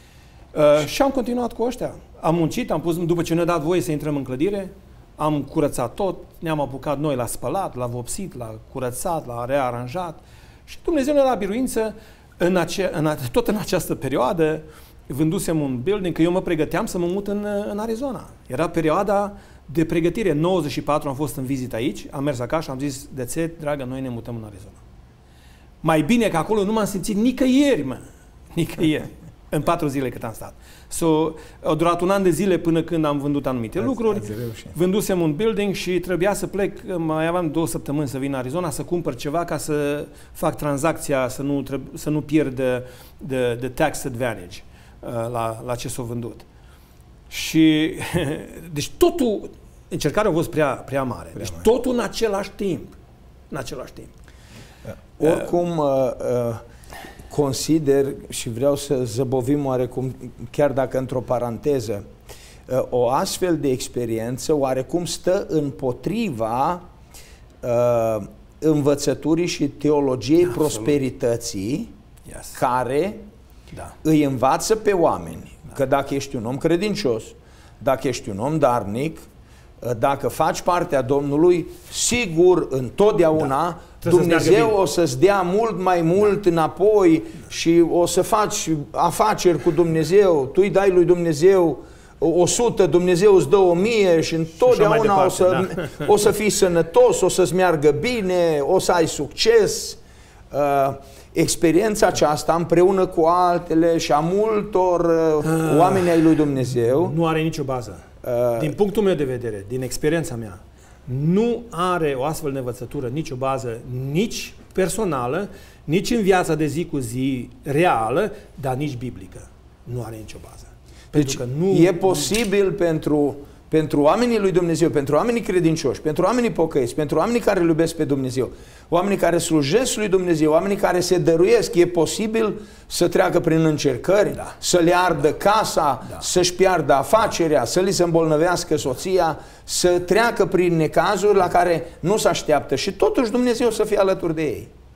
Uh, și am continuat cu ăștia. Am muncit, am pus, după ce ne-a dat voie să intrăm în clădire, am curățat tot, ne-am apucat noi la spălat, la vopsit, la curățat, la rearanjat și Dumnezeu ne-a dat biruință în ace în a tot în această perioadă. Vândusem un building, că eu mă pregăteam să mă mut în, în Arizona. Era perioada de pregătire. În nouăzeci și patru am fost în vizită aici, am mers acasă și am zis, that's it, dragă, noi ne mutăm în Arizona. Mai bine că acolo nu m-am simțit nicăieri, mă, nicăieri, în patru zile cât am stat. So, a durat un an de zile până când am vândut anumite azi, lucruri, azi vândusem un building și trebuia să plec, mai aveam două săptămâni să vin în Arizona, să cumpăr ceva ca să fac tranzacția, să nu, să nu pierd de, de tax advantage uh, la, la ce s-a vândut. Și, deci totul, încercarea a fost prea, prea mare. Prea deci mare. Totul în același timp. În același timp. Uh, oricum, uh, uh, consider și vreau să zăbovim oarecum, chiar dacă într-o paranteză, uh, o astfel de experiență oarecum stă împotriva uh, învățăturii și teologiei Absolut. prosperității, yes. care da. îi învață pe oameni. Că dacă ești un om credincios, dacă ești un om darnic, dacă faci partea Domnului, sigur, întotdeauna, da. Dumnezeu o să-ți dea mult mai mult da. înapoi și o să faci afaceri cu Dumnezeu. Tu îi dai lui Dumnezeu o sută, Dumnezeu îți dă o mie și întotdeauna și departe, o, să, da. o să fii sănătos, o să-ți meargă bine, o să ai succes. Uh, Experiența aceasta, împreună cu altele și a multor uh, oameni ai lui Dumnezeu, nu are nicio bază. Uh, din punctul meu de vedere, din experiența mea, nu are o astfel de învățătură nicio bază, nici personală, nici în viața de zi cu zi reală, dar nici biblică. Nu are nicio bază. Deci că nu, e posibil nu... pentru... pentru oamenii lui Dumnezeu, pentru oamenii credincioși, pentru oamenii pocăiți, pentru oamenii care îl iubesc pe Dumnezeu, oamenii care slujesc lui Dumnezeu, oamenii care se dăruiesc, e posibil să treacă prin încercări, da. să le ardă casa, da. să-și piardă afacerea, să li se îmbolnăvească soția, să treacă prin necazuri la care nu se așteaptă și totuși Dumnezeu să fie alături de ei.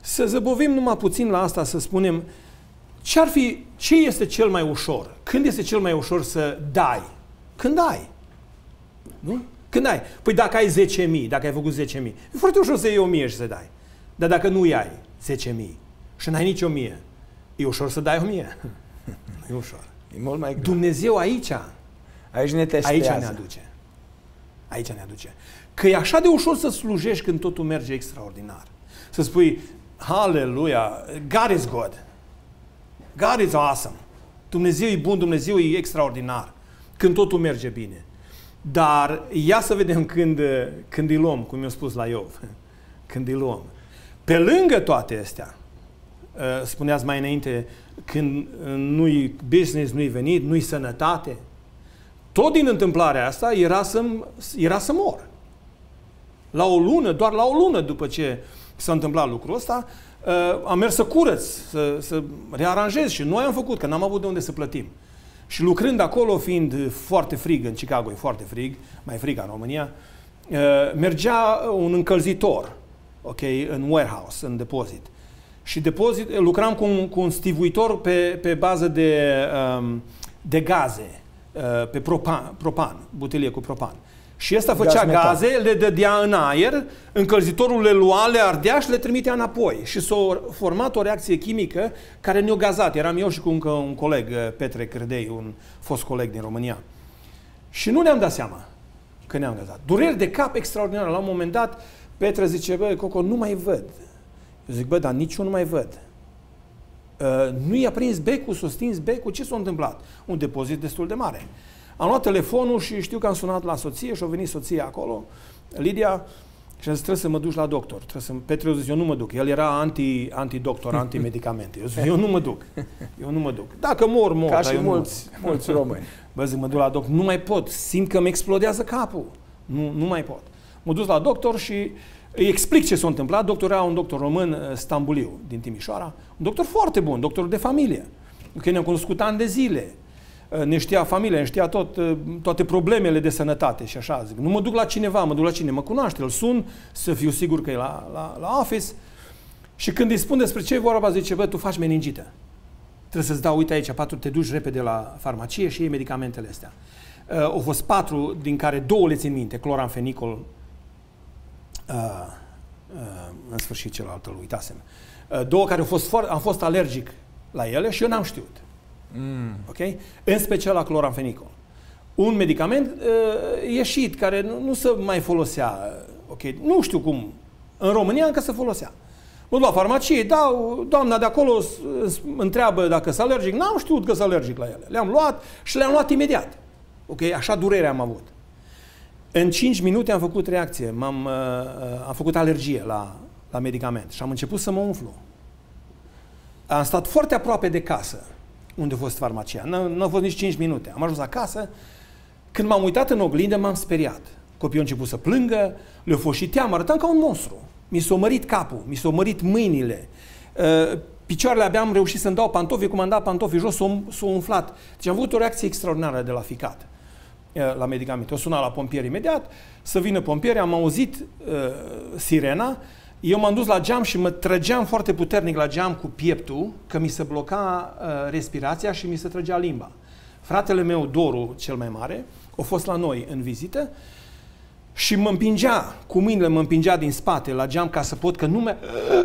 să zăbovim numai puțin la asta, să spunem ce ar fi, ce este cel mai ușor? Când este cel mai ușor să dai? Când ai. Nu? Când ai. Păi dacă ai zece mii, dacă ai făcut zece mii, e foarte ușor să iei o mie și să dai. Dar dacă nu ai zece mii și n-ai nici o mie, e ușor să dai o mie? Nu e ușor. E mult mai greu. Dumnezeu aici, aici ne testează. Aici ne aduce. Aici ne aduce. Că e așa de ușor să slujești când totul merge extraordinar. Să spui, Haleluia, God is good. God is awesome. Dumnezeu e bun, Dumnezeu e extraordinar. Când totul merge bine. Dar ia să vedem când, când îi luăm, cum mi-a spus la Iov. Când îi luăm. Pe lângă toate astea, spuneați mai înainte, când nu-i business, nu-i venit, nu-i sănătate, tot din întâmplarea asta era să, era să mor. La o lună, doar la o lună după ce s-a întâmplat lucrul ăsta, am mers să curăț, să, să rearanjez și noi am făcut, că n-am avut de unde să plătim. Și lucrând acolo, fiind foarte frig, în Chicago e foarte frig, mai frig ca în România, mergea un încălzitor, ok, în warehouse, în depozit. Și depozit, lucram cu un, cu un stivuitor pe, pe bază de, de gaze, pe propan, propan, butelie cu propan. Și ăsta făcea Gaz gaze, le dădea în aer, încălzitorul le lua, le ardea și le trimitea înapoi. Și s-a format o reacție chimică care ne-a gazat. Eram eu și cu încă un coleg, Petre Credei, un fost coleg din România. Și nu ne-am dat seama că ne-am gazat. Dureri de cap extraordinare. La un moment dat, Petre zice, bă, Coco, nu mai văd. Eu zic, bă, dar nici eu nu mai văd. Uh, nu i-a prins becul, s-a stins becul, ce s-a întâmplat? Un depozit destul de mare. Am luat telefonul și știu că am sunat la soție și a venit soția acolo, Lidia, și a zis, trebuie să mă duci la doctor. Trebuie să... Petre a zis, eu nu mă duc. El era anti, anti-doctor, anti-medicamente. Eu zic, eu nu mă duc. Eu nu mă duc. Dacă mor, mor. Ca și mulți, mulți români. Bă, zic, mă duc la doctor. Nu mai pot. Simt că mi explodează capul. Nu, nu mai pot. M-a dus la doctor și îi explic ce s-a întâmplat. Doctorul era un doctor român, Stambuliu, din Timișoara. Un doctor foarte bun, doctor de familie. Că ne-am cunoscut ani de zile. Ne știa familia, ne știa tot, toate problemele de sănătate și așa. Zic, nu mă duc la cineva, mă duc la cine mă cunoaște, îl sun, să fiu sigur că e la, la, la office. Și când îi spun despre ce e vorba, zice, bă, tu faci meningită. Trebuie să-ți dau, uite aici, patru, te duci repede la farmacie și iei medicamentele astea. Uh, au fost patru, din care două le țin minte, cloramfenicol, uh, uh, în sfârșit celălalt îl uitasem. Uh, două care au fost, am fost alergic la ele și eu n-am știut. Mm. Okay? În special la cloramfenicol. Un medicament uh, ieșit, care nu, nu se mai folosea. Okay? Nu știu cum. În România încă se folosea. Mă duc la farmacie, dau, doamna de acolo întreabă dacă sunt alergic. N-am știut că sunt alergic la ele. Le-am luat și le-am luat imediat. Okay? Așa durere am avut. În cinci minute am făcut reacție. M-am, uh, am făcut alergie la, la medicament și am început să mă umflu. Am stat foarte aproape de casă unde a fost farmacia. Nu a fost nici cinci minute. Am ajuns acasă. Când m-am uitat în oglindă, m-am speriat. Copiii au început să plângă, le-a fost și teamă, arătam ca un monstru. Mi s-a mărit capul, mi s-au mărit mâinile. Uh, picioarele abia am reușit să-mi dau pantofi, cum am dat pantofii jos, s-au umflat. Deci am avut o reacție extraordinară de la ficat, uh, la medicamente. O suna la pompieri imediat, să vină pompieri, am auzit uh, sirena. Eu m-am dus la geam și mă trăgeam foarte puternic la geam cu pieptul, că mi se bloca uh, respirația și mi se trăgea limba. Fratele meu, Doru, cel mai mare, a fost la noi în vizită și mă împingea, cu mâinile mă împingea din spate la geam ca să pot, că nu mai,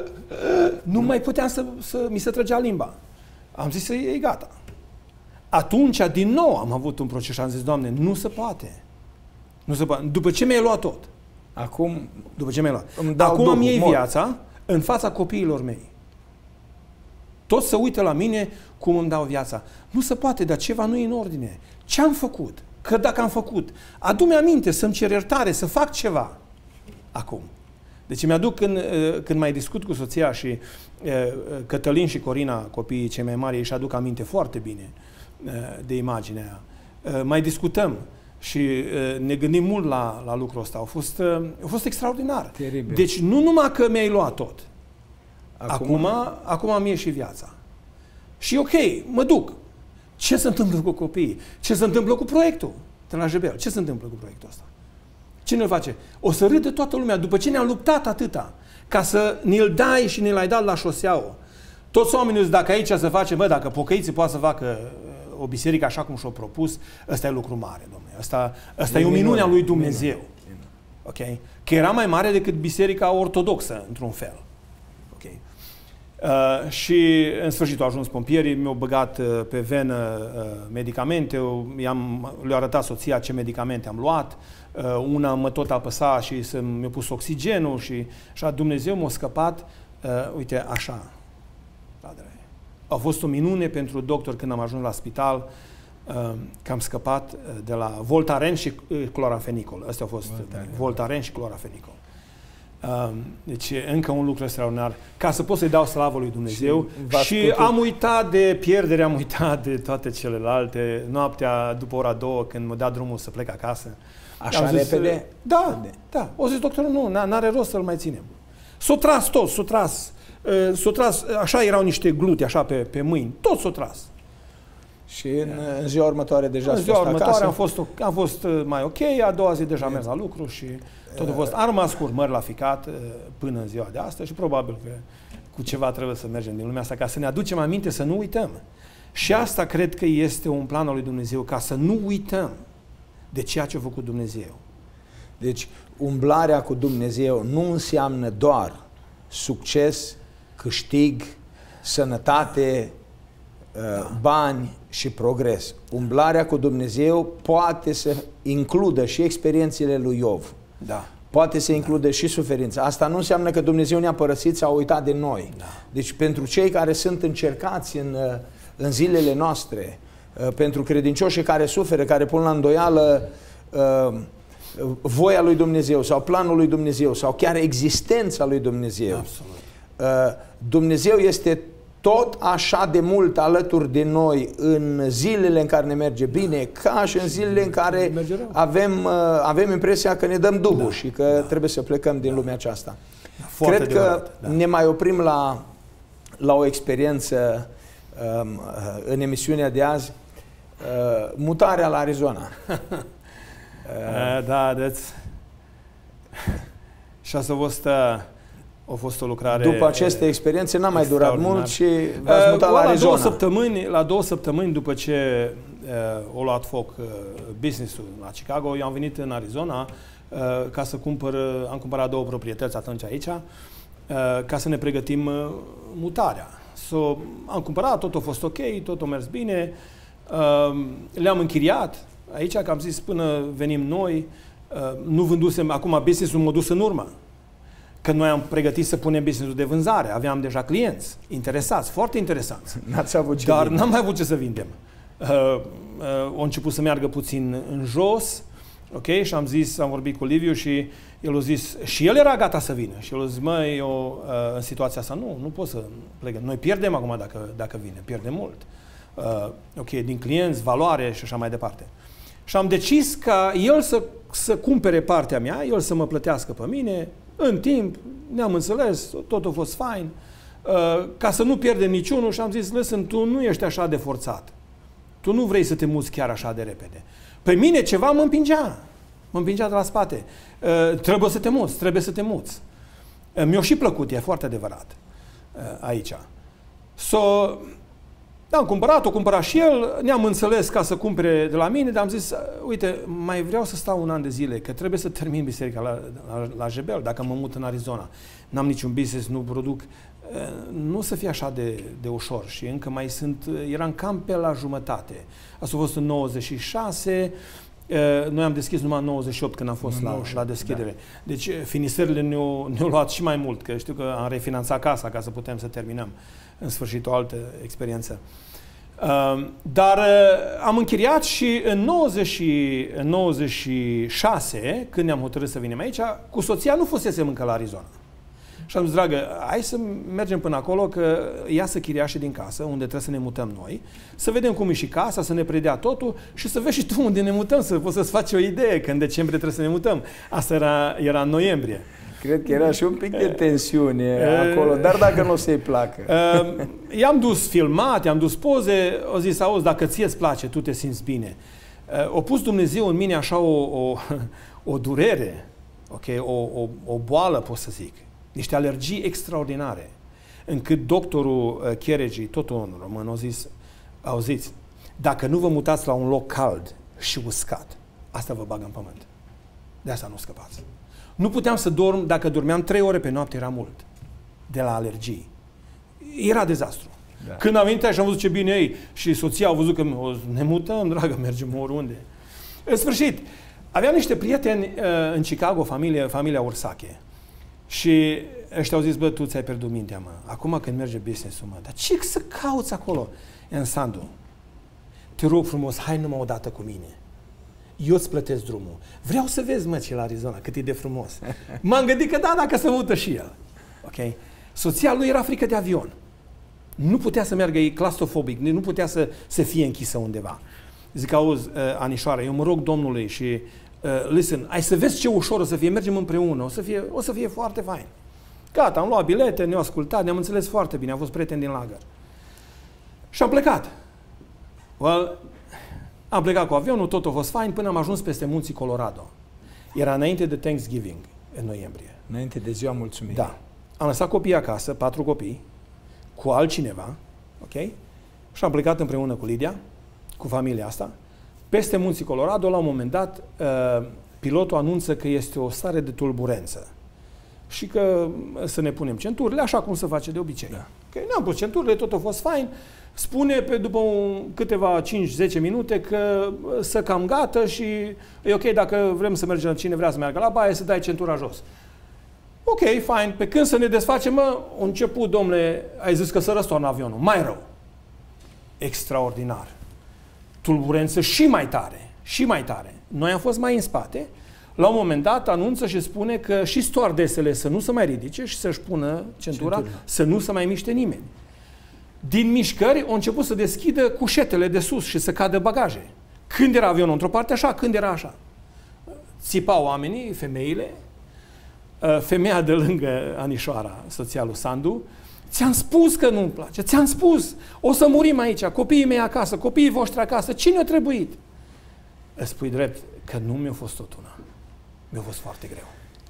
nu mai puteam să, să mi se trăgea limba. Am zis, e gata. Atunci, din nou, am avut un proces și am zis, Doamne, nu se poate. Nu se poate. După ce mi-ai luat tot. Acum, după ce mi-ai luat. Acum îmi iei viața în fața copiilor mei. Toți se uită la mine cum îmi dau viața. Nu se poate, dar ceva nu e în ordine. Ce am făcut? Că dacă am făcut, adu-mi aminte să-mi cer iertare, să fac ceva. Acum. Deci mi-aduc când, când mai discut cu soția și Cătălin și Corina, copiii cei mai mari, își aduc aminte foarte bine de imaginea aia. Mai discutăm și ne gândim mult la, la lucrul ăsta. A fost, a fost extraordinar. Teribil. Deci nu numai că mi-ai luat tot. Acum, acum, acum am ieșit viața. Și ok, mă duc. Ce se întâmplă cu copiii? Ce se întâmplă cu proiectul de la Jebel? Ce se întâmplă cu proiectul ăsta? Ce ne face? O să râdă toată lumea după ce ne-am luptat atâta ca să ne-l dai și ne l-ai dat la șoseaua. Toți oamenii zic, dacă aici se face, bă, dacă pocăiții poate să facă o biserică așa cum și-o propus, ăsta e lucru mare, domnule. Ăsta, ăsta e, e o minune a lui Dumnezeu. Okay? Că era mai mare decât biserica ortodoxă, într-un fel. Okay. Uh, și în sfârșit au ajuns pompierii, mi-au băgat uh, pe venă uh, medicamente, i-am, le-au arătat soția ce medicamente am luat, uh, una mă tot apăsa și mi-a pus oxigenul și așa Dumnezeu m-a scăpat, uh, uite, așa. A fost o minune pentru doctor când am ajuns la spital, uh, că am scăpat de la Voltaren și clorafenicol. Astea au fost Voltaren, Voltaren și clorafenicol. Uh, deci încă un lucru extraordinar. Ca să pot să-i dau slavă lui Dumnezeu. Și, și am uitat de pierdere, am uitat de toate celelalte. Noaptea, după ora două, când mă dea drumul să plec acasă. Așa zis, repede? Da, da. O zis doctorul, nu, n-are rost să-l mai ținem. S-o tras tot, s-o tras. S-o tras, așa erau niște glute, așa pe, pe mâini. Tot s-o tras. Și în, în ziua următoare deja În ziua următoare am fost, am fost mai ok, a doua zi deja am mers la lucru și tot a fost. Am rămas cu urmări la ficat până în ziua de astăzi și probabil că cu ceva trebuie să mergem din lumea asta ca să ne aducem aminte, să nu uităm. Și asta cred că este un plan al lui Dumnezeu, ca să nu uităm de ceea ce a făcut Dumnezeu. Deci umblarea cu Dumnezeu nu înseamnă doar succes, câștig, sănătate, bani și progres. Umblarea cu Dumnezeu poate să includă și experiențele lui Iov. Da. Poate să includă da. și suferința. Asta nu înseamnă că Dumnezeu ne-a părăsit sau a uitat de noi. Da. Deci pentru cei care sunt încercați în, în zilele noastre, pentru credincioșii care suferă, care pun la îndoială voia lui Dumnezeu sau planul lui Dumnezeu sau chiar existența lui Dumnezeu. Absolut. Dumnezeu este tot așa de mult alături de noi în zilele în care ne merge bine, ca și în zilele în care avem, avem impresia că ne dăm Duhul da, și că da. trebuie să plecăm din da. lumea aceasta. Da, Cred că adevărat, da. ne mai oprim la, la o experiență um, în emisiunea de azi, uh, mutarea la Arizona. uh, da, that's... și asta a fost... Uh... A fost o lucrare... După aceste experiențe n-a mai durat mult și v-ați mutat uh, la Arizona. La două săptămâni, la două săptămâni după ce uh, a luat foc uh, business-ul la Chicago, eu am venit în Arizona uh, ca să cumpăr, uh, am cumpărat două proprietăți atunci aici, uh, ca să ne pregătim uh, mutarea. So, am cumpărat, tot a fost ok, tot a mers bine, uh, le-am închiriat aici, că am zis până venim noi, uh, nu vândusem, acum business-ul m-a dus în urmă. Că noi am pregătit să punem business-ul de vânzare. Aveam deja clienți interesați, foarte interesanți. N-ați avut ce Dar vinde. n-am mai avut ce să vindem. Uh, uh, au început să meargă puțin în jos, ok? Și am zis, am vorbit cu Liviu și el a zis, și el era gata să vină. Și el a zis, măi, eu uh, în situația asta nu, nu pot să plec. Noi pierdem acum dacă, dacă vine, pierdem mult. Uh, ok, din clienți, valoare și așa mai departe. Și am decis ca el să, să cumpere partea mea, el să mă plătească pe mine. În timp, ne-am înțeles, totul a fost fain, uh, ca să nu pierdem niciunul și am zis, lăsă, tu nu ești așa de forțat. Tu nu vrei să te muți chiar așa de repede. Pe mine ceva mă împingea. Mă împingea de la spate. Uh, trebuie să te muți, trebuie să te muți. Uh, mi-a și plăcut, e foarte adevărat, uh, aici. So, am cumpărat, o cumpărat și el, ne-am înțeles ca să cumpere de la mine, dar am zis, uite, mai vreau să stau un an de zile, că trebuie să termin biserica la, la, la Jebel, dacă mă mut în Arizona. N-am niciun business, nu produc, nu să fie așa de, de ușor și încă mai sunt, eram cam pe la jumătate. Asta a fost în nouăzeci și șase, noi am deschis numai în nouăzeci și opt când am fost la, la deschidere. Da. Deci finisările ne-au ne-au luat și mai mult, că știu că am refinanțat casa ca să putem să terminăm în sfârșit o altă experiență. Uh, dar uh, am închiriat și în nouăzeci și șase, când ne-am hotărât să venim aici, cu soția nu fusesem încă la Arizona. Și am zis, dragă, hai să mergem până acolo, că ea să chiriașe din casă, unde trebuie să ne mutăm noi, să vedem cum e și casa, să ne predea totul și să vezi și tu unde ne mutăm, să poți să-ți faci o idee, că în decembrie trebuie să ne mutăm. Asta era, era în noiembrie. Cred că era și un pic de tensiune acolo, dar dacă nu o să-i placă. I-am dus filmat, i-am dus poze, au zis, auzi, dacă ție îți place, tu te simți bine. A pus Dumnezeu în mine așa o, o, o durere, okay? o, o, o boală, pot să zic, niște alergii extraordinare, încât doctorul Cheregii, tot un român, a zis, auziți, dacă nu vă mutați la un loc cald și uscat, asta vă bagă în pământ. De asta nu scăpați. Nu puteam să dorm, dacă dormeam trei ore pe noapte era mult, de la alergii. Era dezastru. Da. Când am venit și am văzut ce bine ei și soția au văzut că o, ne mutăm, dragă, mergem oriunde. În sfârșit, aveam niște prieteni uh, în Chicago, familie, familia Ursache. Și ăștia au zis, bă, tu ți-ai pierdut mintea, mă. Acum când merge business-ul, mă, dar ce să cauți acolo? În Sandu, te rog frumos, hai numai o dată cu mine. Eu îți plătesc drumul. Vreau să vezi, mă, ce la Arizona, cât e de frumos. M-am gândit că da, dacă se mută și el. Ok? Soția lui era frică de avion. Nu putea să meargă, e claustrofobic, nu putea să, să fie închisă undeva. Zic, auzi, uh, Anișoara, eu mă rog Domnului și, uh, listen, ai să vezi ce ușor o să fie, mergem împreună, o să fie, o să fie foarte fain. Gata, am luat bilete, ne-au ascultat, ne-am înțeles foarte bine, am fost prieteni din lagăr. Și am plecat. Well, am plecat cu avionul, tot a fost fain, până am ajuns peste munții Colorado. Era înainte de Thanksgiving, în noiembrie. Înainte de ziua mulțumirii. Da. Am lăsat copiii acasă, patru copii, cu altcineva, ok? Și am plecat împreună cu Lidia, cu familia asta. Peste munții Colorado, la un moment dat, uh, pilotul anunță că este o stare de tulburență și că să ne punem centurile, așa cum se face de obicei. Da. Okay? Ne-am pus centurile, tot a fost fain. Spune pe după un, câteva cinci zece minute că să cam gata și e ok dacă vrem să mergem, cine vrea să meargă la baie, să dai centura jos. Ok, fine. Pe când să ne desfacem, mă, a început, domnule, ai zis că să răstoarnă avionul. Mai rău. Extraordinar. Tulburență și mai tare. Și mai tare. Noi am fost mai în spate. La un moment dat anunță și spune că și stewardesele să nu se mai ridice și să-și pună centura, centura, să nu se mai miște nimeni. Din mișcări au început să deschidă cușetele de sus și să cadă bagaje. Când era avionul într-o parte așa, când era așa. Țipau oamenii, femeile. Femeia de lângă Anișoara, soția lui Sandu, ți-am spus că nu-mi place, ți-am spus, o să murim aici, copiii mei acasă, copiii voștri acasă, cine a trebuit? Îți spui drept că nu mi-a fost tot una. Mi-a fost foarte greu.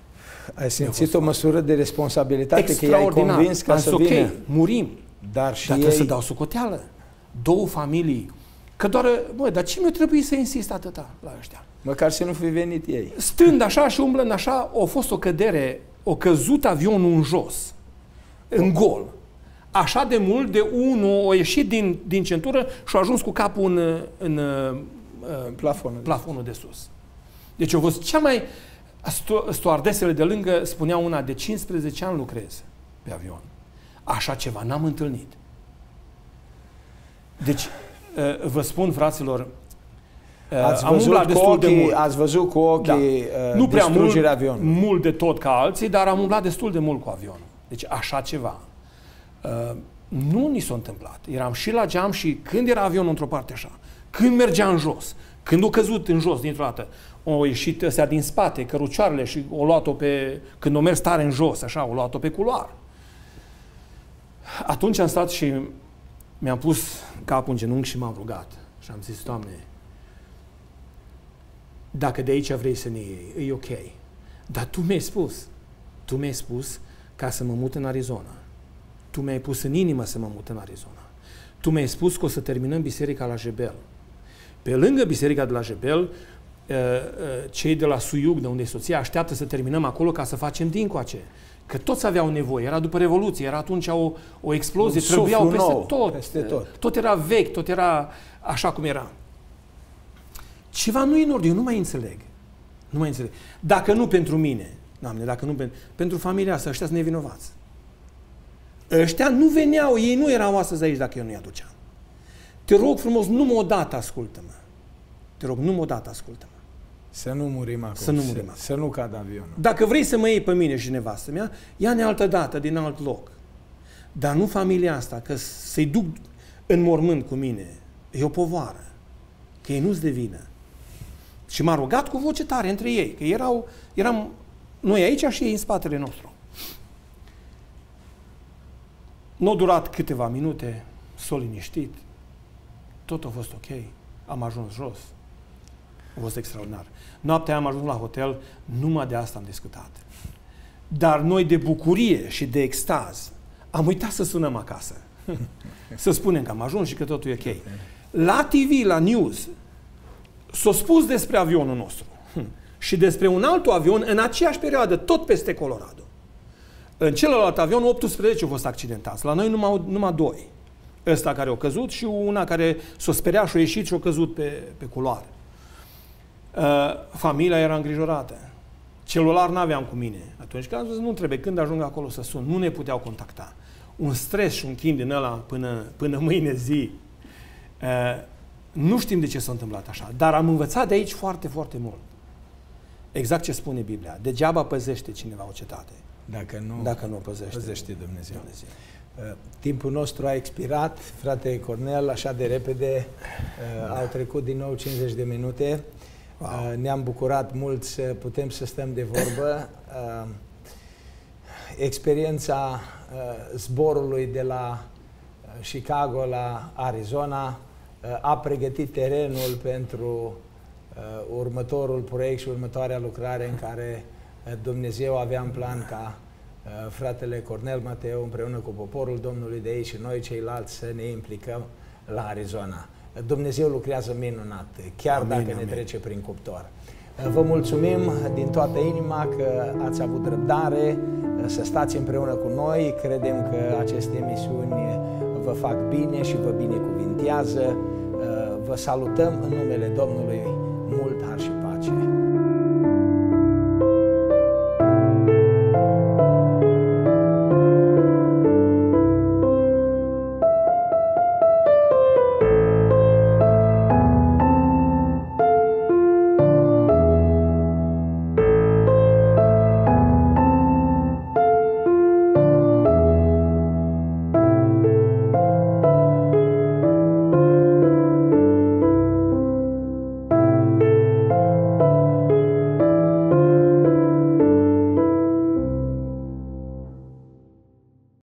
Ai simțit o măsură de responsabilitate că i-ai convins ca să vină? Ok, murim, dar și dar ei... trebuie să dau socoteală. Două familii. Că doar, bă, dar ce mi-a trebuit să insist atâta la ăștia? Măcar să nu fi venit ei. Stând așa și umblând așa, a fost o cădere, o căzut avionul în jos, în gol. Așa de mult de unul a ieșit din, din centură și a ajuns cu capul în, în uh, plafonul, plafonul de sus. Deci a fost cea mai... Stewardesele de lângă spuneau una, de cincisprezece ani lucrez pe avion. Așa ceva n-am întâlnit. Deci, uh, vă spun, fraților, Ați văzut, am destul ochii, de mult. ați văzut cu ochii, da. uh, nu prea mult, avionului. mult de tot ca alții, dar am umblat destul de mult cu avionul. Deci așa ceva. Uh, nu ni s-a întâmplat. Eram și la geam și când era avionul într-o parte așa, când mergea în jos, când a căzut în jos dintr-o dată, au ieșit ăstea din spate, cărucioarele și o luat-o pe, când o mers tare în jos, așa, o luat-o pe culoar. Atunci am stat și mi-am pus capul în genunchi și m-am rugat. Și am zis, Doamne, dacă de aici vrei să ne iei, e ok. Dar Tu mi-ai spus, Tu mi-ai spus ca să mă mut în Arizona. Tu mi-ai pus în inimă să mă mut în Arizona. Tu mi-ai spus că o să terminăm biserica la Jebel. Pe lângă biserica de la Jebel, cei de la Suiug, de unde e soția, așteaptă să terminăm acolo ca să facem dincoace. Că toți aveau nevoie. Era după Revoluție, era atunci o, o explozie, trebuiau peste nou, tot. Peste tot. Tot era vechi, tot era așa cum era. Ceva nu e în ordine, eu nu mai înțeleg. Nu mai înțeleg. Dacă nu pentru mine, Doamne, dacă nu pentru, pentru familia asta, ăștia sunt nevinovați. Ăștia nu veneau, ei nu erau astăzi aici dacă eu nu-i aduceam. Te rog frumos, numai o dată ascultă-mă. Te rog, numai o dată ascultă-mă. Să nu murim acum. Să nu murim acum. Să nu cadă avionul. Dacă vrei să mă iei pe mine și nevastă mea, ia-ne altă dată, din alt loc. Dar nu familia asta, că să-i duc în mormânt cu mine, e o povară. Că ei nu-ți devină. Și m-a rugat cu voce tare între ei, că erau, eram noi aici și ei în spatele nostru. Nu a durat câteva minute, s-a liniștit, tot a fost ok, am ajuns jos. A fost extraordinar. Noaptea am ajuns la hotel, numai de asta am discutat. Dar noi de bucurie și de extaz am uitat să sunăm acasă. Să spunem că am ajuns și că totul e ok. La T V, la news, s-a spus despre avionul nostru și despre un alt avion în aceeași perioadă, tot peste Colorado. În celălalt avion, optsprezece au fost accidentați. La noi numai, numai doi. Ăsta care a căzut și una care s-a speriat și a ieșit și a căzut pe, pe culoare. Uh, familia era îngrijorată. Celular n-aveam cu mine. Atunci când am zis, nu trebuie, când ajung acolo să sun, nu ne puteau contacta. Un stres și un chin din ăla până, până mâine zi. Uh, nu știm de ce s-a întâmplat așa, dar am învățat de aici foarte, foarte mult. Exact ce spune Biblia. Degeaba păzește cineva o cetate. Dacă nu, dacă nu păzește, păzește Dumnezeu. Dumnezeu. Uh, timpul nostru a expirat, frate Cornel, așa de repede, uh, au trecut din nou cincizeci de minute. Wow. Uh, ne-am bucurat mult să putem să stăm de vorbă. Uh, experiența uh, zborului de la uh, Chicago la Arizona uh, a pregătit terenul pentru uh, următorul proiect și următoarea lucrare în care uh, Dumnezeu avea în plan ca uh, fratele Cornel Mateu împreună cu poporul Domnului de aici și noi ceilalți să ne implicăm la Arizona. Dumnezeu lucrează minunat, chiar amin, dacă amin. ne trece prin cuptor. Vă mulțumim din toată inima că ați avut răbdare să stați împreună cu noi. Credem că aceste emisiuni vă fac bine și vă binecuvintează. Vă salutăm în numele Domnului. Mult har și pace!